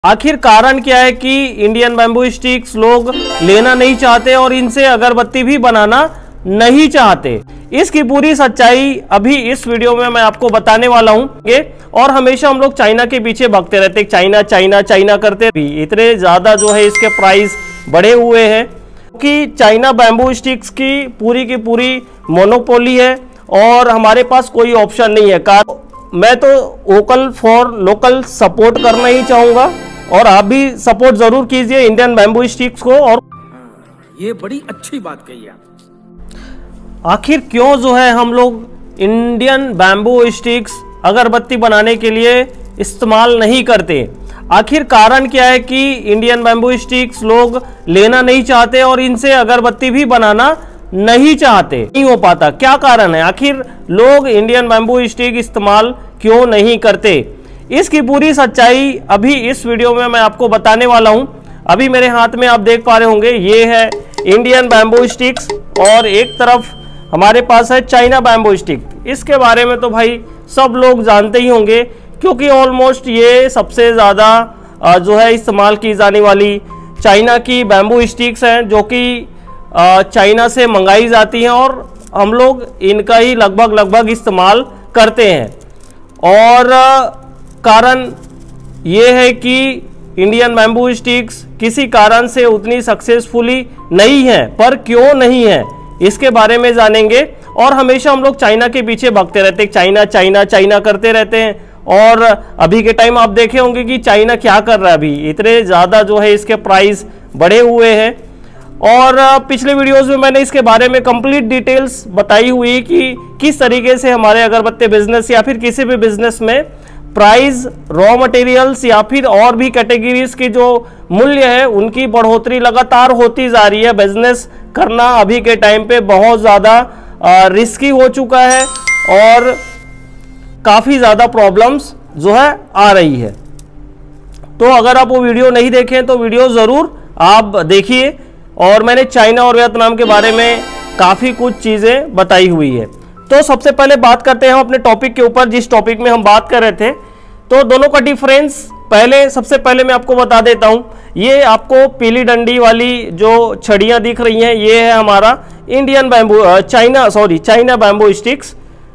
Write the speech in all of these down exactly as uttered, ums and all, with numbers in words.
आखिर कारण क्या है कि इंडियन बैम्बू स्टिक्स लोग लेना नहीं चाहते और इनसे अगरबत्ती भी बनाना नहीं चाहते। इसकी पूरी सच्चाई अभी इस वीडियो में मैं आपको बताने वाला हूं। और हमेशा हम लोग चाइना के पीछे भागते रहते, चाइना चाइना चाइना करते भी इतने ज्यादा जो है इसके प्राइस बढ़े हुए हैं कि चाइना बैम्बू स्टिक्स की पूरी की पूरी मोनोपोली है और हमारे पास कोई ऑप्शन नहीं है। कार मैं तो वोकल फॉर लोकल सपोर्ट करना ही चाहूंगा और आप भी सपोर्ट जरूर कीजिए इंडियन बैम्बू स्टिक्स को। और ये बड़ी अच्छी बात कही आप। आखिर क्यों जो है हम लोग इंडियन बैम्बू स्टिक्स अगरबत्ती बनाने के लिए इस्तेमाल नहीं करते? आखिर कारण क्या है कि इंडियन बैम्बू स्टिक्स लोग लेना नहीं चाहते और इनसे अगरबत्ती भी बनाना नहीं चाहते, नहीं हो पाता? क्या कारण है? आखिर लोग इंडियन बैम्बू स्टिक इस्तेमाल क्यों नहीं करते? इसकी पूरी सच्चाई अभी इस वीडियो में मैं आपको बताने वाला हूं। अभी मेरे हाथ में आप देख पा रहे होंगे, ये है इंडियन बैम्बू स्टिक्स और एक तरफ हमारे पास है चाइना बैम्बू स्टिक। इसके बारे में तो भाई सब लोग जानते ही होंगे क्योंकि ऑलमोस्ट ये सबसे ज़्यादा जो है इस्तेमाल की जाने वाली चाइना की बैम्बू स्टिक्स हैं जो कि चाइना से मंगाई जाती हैं और हम लोग इनका ही लगभग लगभग इस्तेमाल करते हैं। और कारण ये है कि इंडियन बैम्बू स्टिक्स किसी कारण से उतनी सक्सेसफुली नहीं है। पर क्यों नहीं है इसके बारे में जानेंगे। और हमेशा हम लोग चाइना के पीछे भागते रहते, चाइना चाइना चाइना करते रहते हैं। और अभी के टाइम आप देखे होंगे कि चाइना क्या कर रहा है, अभी इतने ज़्यादा जो है इसके प्राइस बढ़े हुए हैं। और पिछले वीडियोस में मैंने इसके बारे में कंप्लीट डिटेल्स बताई हुई कि किस तरीके से हमारे अगरबत्ती बिजनेस या फिर किसी भी बिजनेस में प्राइस, रॉ मटेरियल्स या फिर और भी कैटेगरीज की जो मूल्य है उनकी बढ़ोतरी लगातार होती जा रही है। बिजनेस करना अभी के टाइम पे बहुत ज़्यादा रिस्की हो चुका है और काफ़ी ज़्यादा प्रॉब्लम्स जो है आ रही है। तो अगर आप वो वीडियो नहीं देखें तो वीडियो ज़रूर आप देखिए। और मैंने चाइना और वियतनाम के बारे में काफ़ी कुछ चीज़ें बताई हुई है। तो सबसे पहले बात करते हैं हम अपने टॉपिक के ऊपर, जिस टॉपिक में हम बात कर रहे थे। तो दोनों का डिफरेंस पहले सबसे पहले मैं आपको बता देता हूं। ये आपको पीली डंडी वाली जो छड़ियां दिख रही हैं, ये है हमारा Indian bamboo China sorry China bamboo sticks.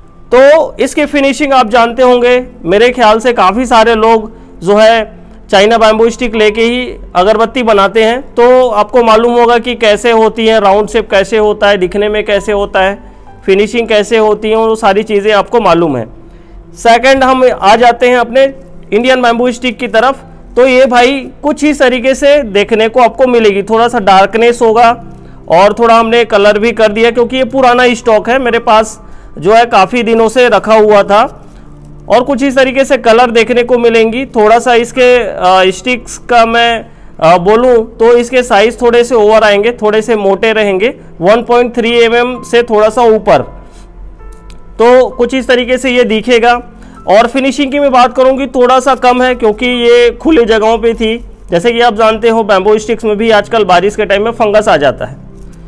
तो इसकी फिनिशिंग आप जानते होंगे, मेरे ख्याल से काफ़ी सारे लोग जो है चाइना बैम्बू स्टिक लेके ही अगरबत्ती बनाते हैं। तो आपको मालूम होगा कि कैसे होती है, राउंड शेप कैसे होता है, दिखने में कैसे होता है, फिनिशिंग कैसे होती है, वो सारी चीज़ें आपको मालूम है। सेकंड हम आ जाते हैं अपने इंडियन बैम्बू स्टिक की तरफ। तो ये भाई कुछ इस तरीके से देखने को आपको मिलेगी, थोड़ा सा डार्कनेस होगा और थोड़ा हमने कलर भी कर दिया क्योंकि ये पुराना स्टॉक है, मेरे पास जो है काफ़ी दिनों से रखा हुआ था। और कुछ इस तरीके से कलर देखने को मिलेंगी। थोड़ा सा इसके स्टिक्स का मैं बोलूं तो इसके साइज थोड़े से ओवर आएंगे, थोड़े से मोटे रहेंगे, one point three M M से थोड़ा सा ऊपर। तो कुछ इस तरीके से ये दिखेगा। और फिनिशिंग की मैं बात करूंगी थोड़ा सा कम है क्योंकि ये खुली जगहों पे थी। जैसे कि आप जानते हो बैम्बू स्टिक्स में भी आजकल बारिश के टाइम में फंगस आ जाता है,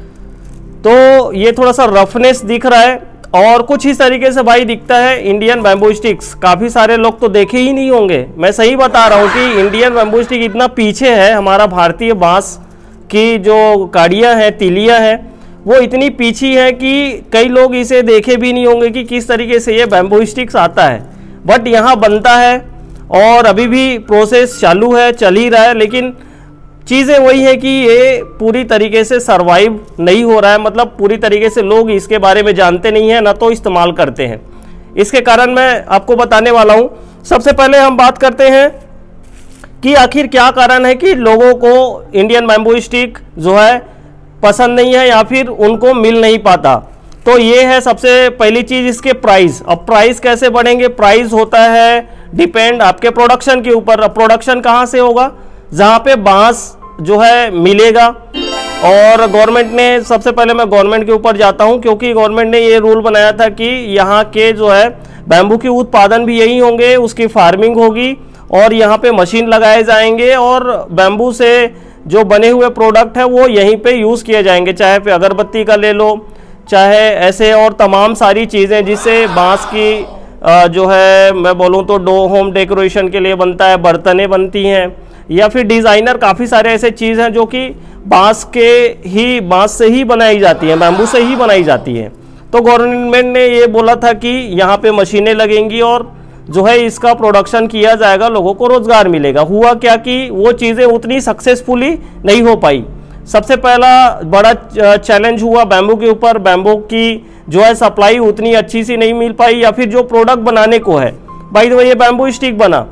तो ये थोड़ा सा रफनेस दिख रहा है। और कुछ इस तरीके से भाई दिखता है इंडियन बैम्बू स्टिक्स। काफ़ी सारे लोग तो देखे ही नहीं होंगे, मैं सही बता रहा हूँ कि इंडियन बैम्बू स्टिक इतना पीछे है। हमारा भारतीय बांस की जो काड़ियाँ हैं, तीलियाँ हैं, वो इतनी पीछी है कि कई लोग इसे देखे भी नहीं होंगे कि किस तरीके से ये बैम्बू स्टिक्स आता है। बट यहाँ बनता है और अभी भी प्रोसेस चालू है, चल ही रहा है। लेकिन चीज़ें वही है कि ये पूरी तरीके से सरवाइव नहीं हो रहा है, मतलब पूरी तरीके से लोग इसके बारे में जानते नहीं हैं, ना तो इस्तेमाल करते हैं। इसके कारण मैं आपको बताने वाला हूँ। सबसे पहले हम बात करते हैं कि आखिर क्या कारण है कि लोगों को इंडियन बैम्बू स्टिक जो है पसंद नहीं है या फिर उनको मिल नहीं पाता। तो ये है सबसे पहली चीज़, इसके प्राइस। अब प्राइस कैसे बढ़ेंगे? प्राइस होता है डिपेंड आपके प्रोडक्शन के ऊपर। अब प्रोडक्शन कहाँ से होगा? जहाँ पे बांस जो है मिलेगा। और गवर्नमेंट ने, सबसे पहले मैं गवर्नमेंट के ऊपर जाता हूँ क्योंकि गवर्नमेंट ने ये रूल बनाया था कि यहाँ के जो है बैम्बू के उत्पादन भी यही होंगे, उसकी फार्मिंग होगी और यहाँ पे मशीन लगाए जाएंगे और बैम्बू से जो बने हुए प्रोडक्ट है वो यहीं पे यूज़ किए जाएंगे। चाहे फिर अगरबत्ती का ले लो, चाहे ऐसे और तमाम सारी चीज़ें जिससे बांस की जो है मैं बोलूँ तो डो होम डेकोरेशन के लिए बनता है, बर्तनें बनती हैं, या फिर डिज़ाइनर, काफ़ी सारे ऐसे चीज़ हैं जो कि बांस के ही बांस से ही बनाई जाती हैं, बैम्बू से ही बनाई जाती हैं। तो गवर्नमेंट ने ये बोला था कि यहाँ पे मशीनें लगेंगी और जो है इसका प्रोडक्शन किया जाएगा, लोगों को रोजगार मिलेगा। हुआ क्या कि वो चीज़ें उतनी सक्सेसफुली नहीं हो पाई। सबसे पहला बड़ा चैलेंज हुआ बैम्बू के ऊपर, बैम्बू की जो है सप्लाई उतनी अच्छी सी नहीं मिल पाई, या फिर जो प्रोडक्ट बनाने को है, बाय द वे ये बैम्बू स्टिक बना,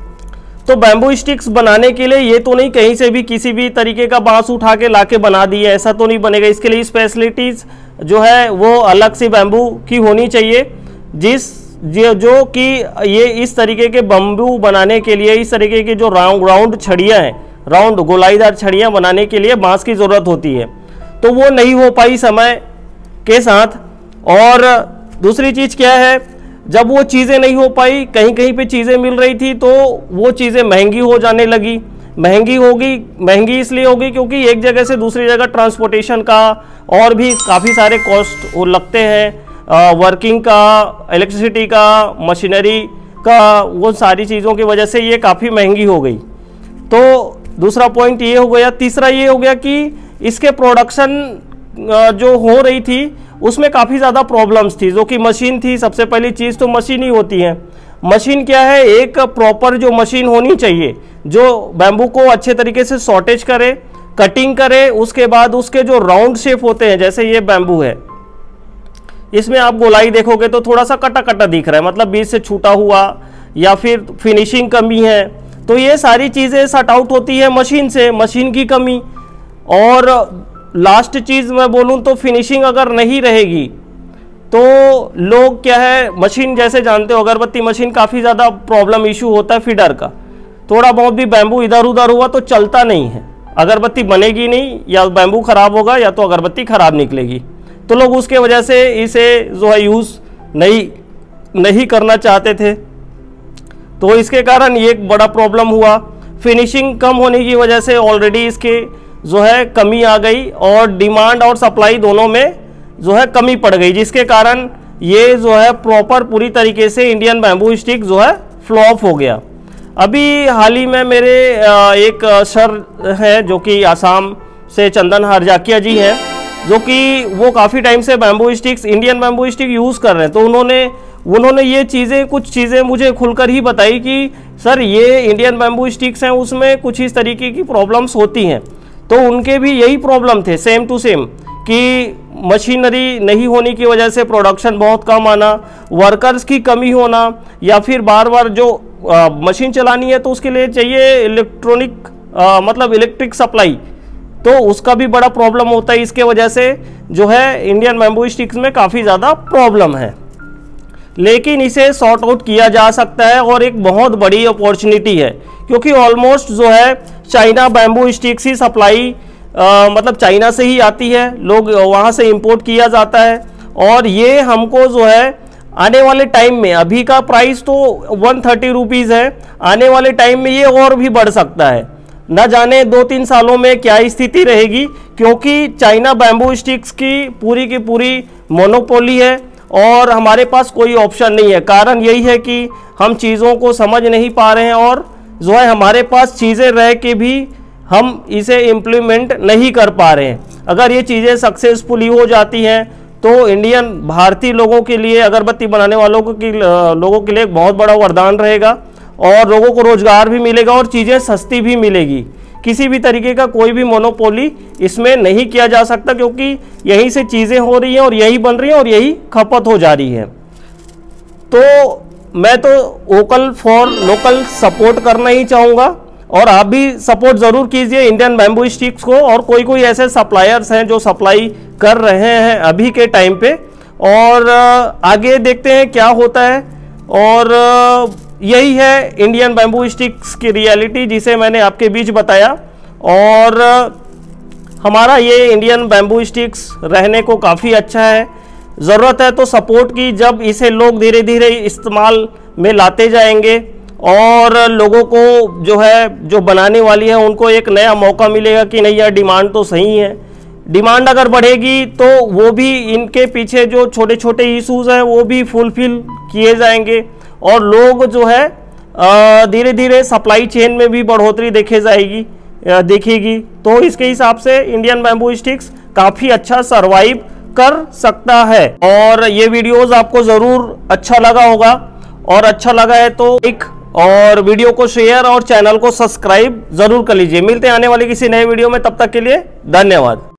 तो बैम्बू स्टिक्स बनाने के लिए ये तो नहीं कहीं से भी किसी भी तरीके का बांस उठा के लाके बना दिए, ऐसा तो नहीं बनेगा। इसके लिए स्पेशलिटीज जो है वो अलग से बैम्बू की होनी चाहिए, जिस जो कि ये इस तरीके के बैम्बू बनाने के लिए, इस तरीके की जो राउंड राउंड छड़ियाँ हैं, राउंड गोलाईदार छड़ियाँ बनाने के लिए बांस की ज़रूरत होती है, तो वो नहीं हो पाई समय के साथ। और दूसरी चीज़ क्या है, जब वो चीज़ें नहीं हो पाई, कहीं कहीं पे चीज़ें मिल रही थी तो वो चीज़ें महंगी हो जाने लगी। महंगी होगी, महंगी इसलिए होगी क्योंकि एक जगह से दूसरी जगह ट्रांसपोर्टेशन का और भी काफ़ी सारे कॉस्ट लगते हैं, वर्किंग का, इलेक्ट्रिसिटी का, मशीनरी का, वो सारी चीज़ों की वजह से ये काफ़ी महंगी हो गई। तो दूसरा पॉइंट ये हो गया। तीसरा ये हो गया कि इसके प्रोडक्शन जो हो रही थी उसमें काफ़ी ज़्यादा प्रॉब्लम्स थी, जो कि मशीन थी। सबसे पहली चीज़ तो मशीन ही होती है। मशीन क्या है, एक प्रॉपर जो मशीन होनी चाहिए जो बैम्बू को अच्छे तरीके से शॉर्टेज करे, कटिंग करे, उसके बाद उसके जो राउंड शेप होते हैं, जैसे ये बैम्बू है, इसमें आप गोलाई देखोगे तो थोड़ा सा कटा कटा दिख रहा है, मतलब बीच से छूटा हुआ, या फिर फिनिशिंग कमी है, तो ये सारी चीज़ें सट आउट होती है मशीन से, मशीन की कमी। और लास्ट चीज़ मैं बोलूँ तो फिनिशिंग अगर नहीं रहेगी तो लोग क्या है, मशीन जैसे जानते हो अगरबत्ती मशीन काफ़ी ज़्यादा प्रॉब्लम इशू होता है फीडर का, थोड़ा बहुत भी बैम्बू इधर उधर हुआ तो चलता नहीं है, अगरबत्ती बनेगी नहीं, या बैम्बू ख़राब होगा या तो अगरबत्ती ख़राब निकलेगी। तो लोग उसके वजह से इसे जो है यूज़ नहीं नहीं करना चाहते थे, तो इसके कारण ये एक बड़ा प्रॉब्लम हुआ। फिनिशिंग कम होने की वजह से ऑलरेडी इसके जो है कमी आ गई, और डिमांड और सप्लाई दोनों में जो है कमी पड़ गई, जिसके कारण ये जो है प्रॉपर पूरी तरीके से इंडियन बैम्बू स्टिक जो है फ्लॉप हो गया। अभी हाल ही में मेरे एक सर हैं जो कि आसाम से चंदन हरजाकिया जी हैं, जो कि वो काफ़ी टाइम से bamboo sticks, Indian bamboo stick use कर रहे हैं। तो उन्होंने उन्होंने ये चीज़ें कुछ चीज़ें मुझे खुलकर ही बताई कि सर ये इंडियन बैम्बू स्टिक्स हैं, उसमें कुछ इस तरीके की प्रॉब्लम्स होती हैं। तो उनके भी यही प्रॉब्लम थे, सेम टू सेम, कि मशीनरी नहीं होने की वजह से प्रोडक्शन बहुत कम आना, वर्कर्स की कमी होना, या फिर बार बार जो आ, मशीन चलानी है तो उसके लिए चाहिए इलेक्ट्रॉनिक मतलब इलेक्ट्रिक सप्लाई, तो उसका भी बड़ा प्रॉब्लम होता है। इसके वजह से जो है इंडियन बैम्बू स्टिक्स में काफ़ी ज़्यादा प्रॉब्लम है, लेकिन इसे सॉर्ट आउट किया जा सकता है और एक बहुत बड़ी अपॉर्चुनिटी है, क्योंकि ऑलमोस्ट जो है चाइना बैम्बू स्टिक्स ही सप्लाई आ, मतलब चाइना से ही आती है, लोग वहाँ से इंपोर्ट किया जाता है। और ये हमको जो है आने वाले टाइम में, अभी का प्राइस तो वन थर्टी रुपीज़ है, आने वाले टाइम में ये और भी बढ़ सकता है, न जाने दो तीन सालों में क्या स्थिति रहेगी, क्योंकि चाइना बैम्बू स्टिक्स की पूरी की पूरी मोनोपोली है और हमारे पास कोई ऑप्शन नहीं है। कारण यही है कि हम चीज़ों को समझ नहीं पा रहे हैं, और जो है हमारे पास चीज़ें रह के भी हम इसे इम्प्लीमेंट नहीं कर पा रहे हैं। अगर ये चीज़ें सक्सेसफुली हो जाती हैं तो इंडियन भारतीय लोगों के लिए, अगरबत्ती बनाने वालों को की लोगों के लिए एक बहुत बड़ा वरदान रहेगा, और लोगों को रोज़गार भी मिलेगा और चीज़ें सस्ती भी मिलेगी। किसी भी तरीके का कोई भी मोनोपोली इसमें नहीं किया जा सकता, क्योंकि यहीं से चीज़ें हो रही हैं और यही बन रही हैं और यही खपत हो जा रही है। तो मैं तो वोकल फॉर लोकल सपोर्ट करना ही चाहूँगा, और आप भी सपोर्ट ज़रूर कीजिए इंडियन बैम्बू स्टिक्स को। और कोई कोई ऐसे सप्लायर्स हैं जो सप्लाई कर रहे हैं अभी के टाइम पे, और आगे देखते हैं क्या होता है। और यही है इंडियन बैम्बू स्टिक्स की रियलिटी, जिसे मैंने आपके बीच बताया। और हमारा ये इंडियन बैम्बू स्टिक्स रहने को काफ़ी अच्छा है, ज़रूरत है तो सपोर्ट की। जब इसे लोग धीरे धीरे इस्तेमाल में लाते जाएंगे और लोगों को जो है जो बनाने वाली है उनको एक नया मौका मिलेगा कि नहीं यार डिमांड तो सही है। डिमांड अगर बढ़ेगी तो वो भी, इनके पीछे जो छोटे छोटे इश्यूज हैं वो भी फुलफिल किए जाएंगे, और लोग जो है धीरे धीरे सप्लाई चेन में भी बढ़ोतरी देखे जाएगी देखेगी। तो इसके हिसाब से इंडियन बैम्बू स्टिक्स काफ़ी अच्छा सरवाइव कर सकता है। और ये वीडियोस आपको ज़रूर अच्छा लगा होगा, और अच्छा लगा है तो एक और वीडियो को शेयर और चैनल को सब्सक्राइब जरूर कर लीजिए। मिलते हैं आने वाली किसी नए वीडियो में, तब तक के लिए धन्यवाद।